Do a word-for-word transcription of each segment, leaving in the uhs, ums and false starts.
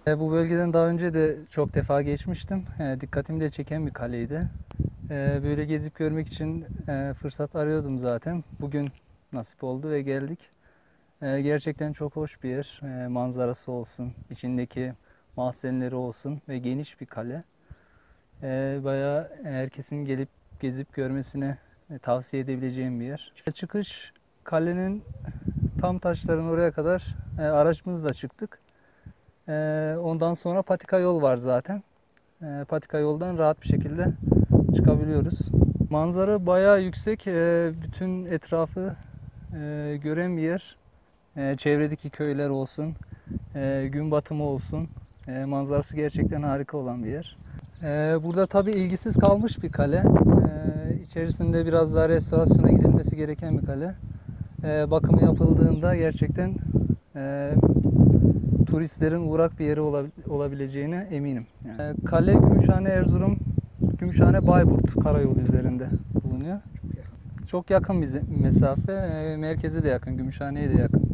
E, bu bölgeden daha önce de çok defa geçmiştim. E, dikkatimi de çeken bir kaleydi. E, böyle gezip görmek için e, fırsat arıyordum zaten. Bugün nasip oldu ve geldik. E, gerçekten çok hoş bir yer. E, manzarası olsun, içindeki mahzenleri olsun ve geniş bir kale. E, bayağı herkesin gelip gezip görmesini e, tavsiye edebileceğim bir yer. Çıkış kalenin tam taşların oraya kadar e, aracımızla çıktık. E, ondan sonra patika yol var zaten. E, patika yoldan rahat bir şekilde çıkabiliyoruz. Manzara bayağı yüksek. E, bütün etrafı e, gören bir yer. E, çevredeki köyler olsun, e, gün batımı olsun. E, manzarası gerçekten harika olan bir yer. E, burada tabii ilgisiz kalmış bir kale. E, içerisinde biraz daha restorasyona gidilmesi gereken bir kale. E, bakımı yapıldığında gerçekten e, turistlerin uğrak bir yeri olabileceğine eminim. Yani. Kale Gümüşhane Erzurum, Gümüşhane Bayburt karayolu üzerinde bulunuyor. Çok yakın bir mesafe, merkeze de yakın, Gümüşhane'ye de yakın.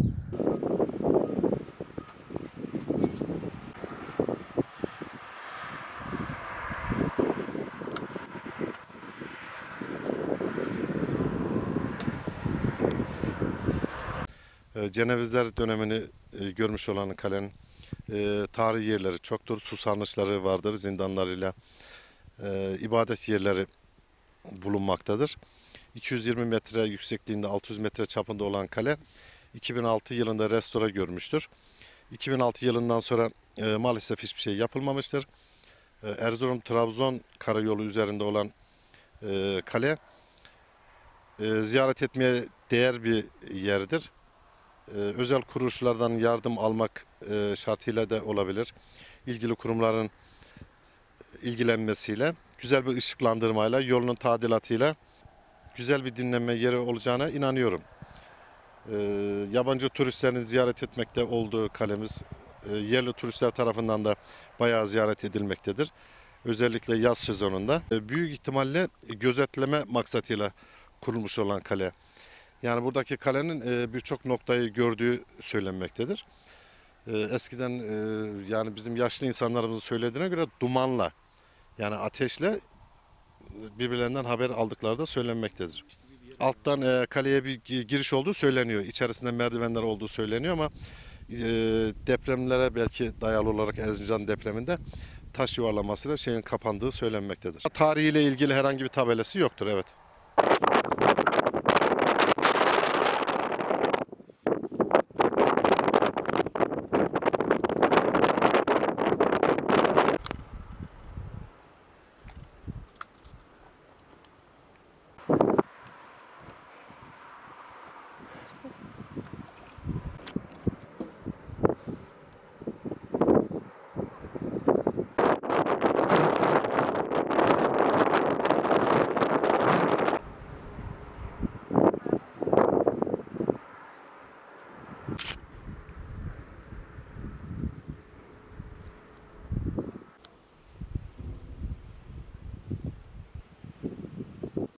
E, Cenevizler dönemini e, görmüş olan kalenin e, tarihi yerleri çoktur. Su sarnıçları vardır, zindanlarıyla e, ibadet yerleri bulunmaktadır. iki yüz yirmi metre yüksekliğinde altı yüz metre çapında olan kale iki bin altı yılında restore görmüştür. iki bin altı yılından sonra e, maalesef hiçbir şey yapılmamıştır. E, Erzurum-Trabzon karayolu üzerinde olan e, kale e, ziyaret etmeye değer bir yerdir. Ee, özel kuruluşlardan yardım almak e, şartıyla da olabilir. İlgili kurumların ilgilenmesiyle, güzel bir ışıklandırmayla, yolunun tadilatıyla güzel bir dinlenme yeri olacağına inanıyorum. Ee, yabancı turistlerin ziyaret etmekte olduğu kalemiz, e, yerli turistler tarafından da bayağı ziyaret edilmektedir. Özellikle yaz sezonunda. E, büyük ihtimalle gözetleme maksatıyla kurulmuş olan kale. Yani buradaki kalenin e, birçok noktayı gördüğü söylenmektedir. Ee, eskiden e, yani bizim yaşlı insanlarımızın söylediğine göre dumanla yani ateşle birbirlerinden haber aldıkları da söylenmektedir. Alttan e, kaleye bir giriş olduğu söyleniyor. İçerisinde merdivenler olduğu söyleniyor ama e, depremlere belki dayalı olarak Erzincan depreminde taş yuvarlamasıyla şeyin kapandığı söylenmektedir. Tarihiyle ilgili herhangi bir tabelası yoktur, evet.